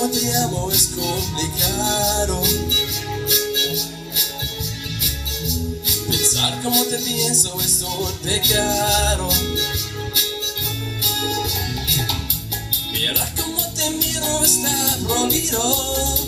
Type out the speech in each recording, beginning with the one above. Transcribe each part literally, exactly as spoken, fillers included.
como te amo es complicado. Pensar como te pienso es un pecado. Mira como te miro está prohibido.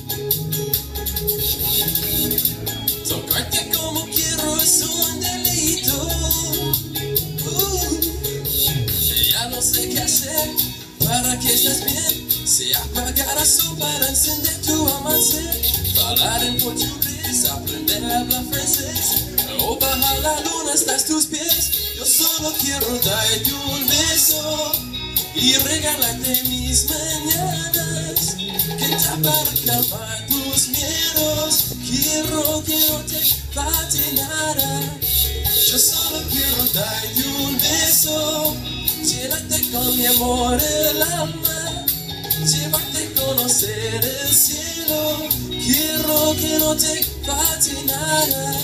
Tocarte como quiero es un delito. Uh, ya no sé qué hacer para que estés bien. Se apagará su para encender tu amanecer. Hablar en portugués, aprender a hablar francés. O bajar la luna hasta tus pies. Yo solo quiero darte un beso y regalarte mis mañanas. Cantar para calmar tus miedos. Quiero que no te falte nada. Yo solo quiero darte un beso, llenarte con mi amor el alma, llevarte a conocer el cielo. Quiero que no te falte nada.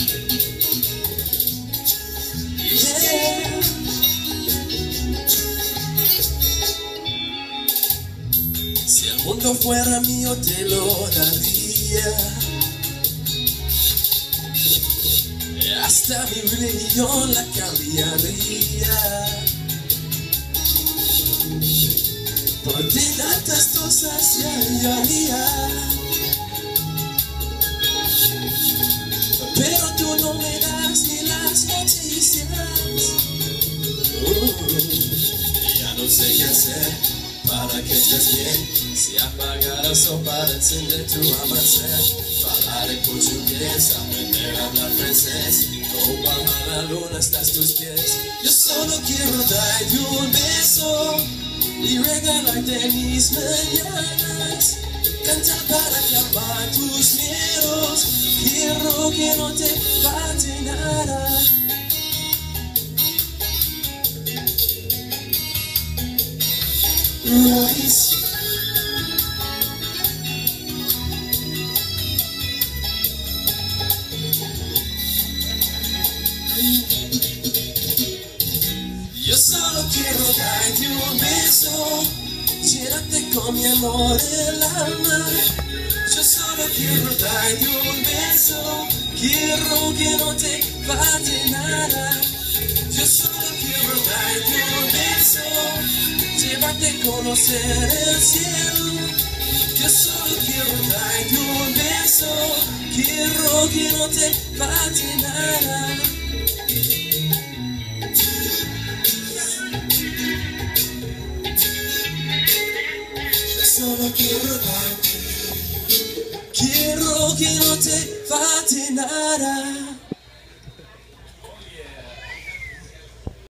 Yeah. Si el mundo fuera mío te lo daría. Hasta mi religión la cambiaría. Por ti tantas cosas ya haría. Pero tú no me das ni las noticias. uh, Ya no sé qué hacer para que estés bien. Si apagaras o para encender tu amanecer. Hablar en portugués, aprender a hablar francés. O bajar la luna hasta tus pies. Yo solo quiero darte un beso y regalarte mis mañanas. Cantar para calmar tus miedos. Quiero que no te falte nada. Royce. Yo solo quiero darte un beso, llenarte con mi amor el alma. Yo solo quiero darte un beso, quiero que no te falte nada. Yo solo quiero darte un beso, llevarte a conocer el cielo. Yo solo quiero darte un beso, quiero que no te falte nada. Solo quiero darte, quiero que no te falte nada.